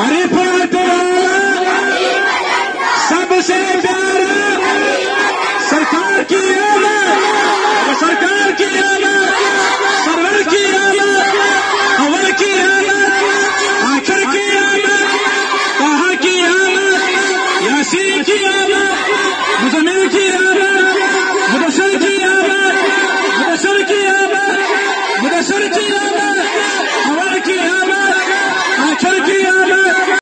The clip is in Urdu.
سب سے پیارا سرکار کی آمد، سرکار کی آمد، سرور کی آمد، اول کی آمد، آخر کی آمد، طه کی آمد، یاسین کی آمد، مزمل کی آمد،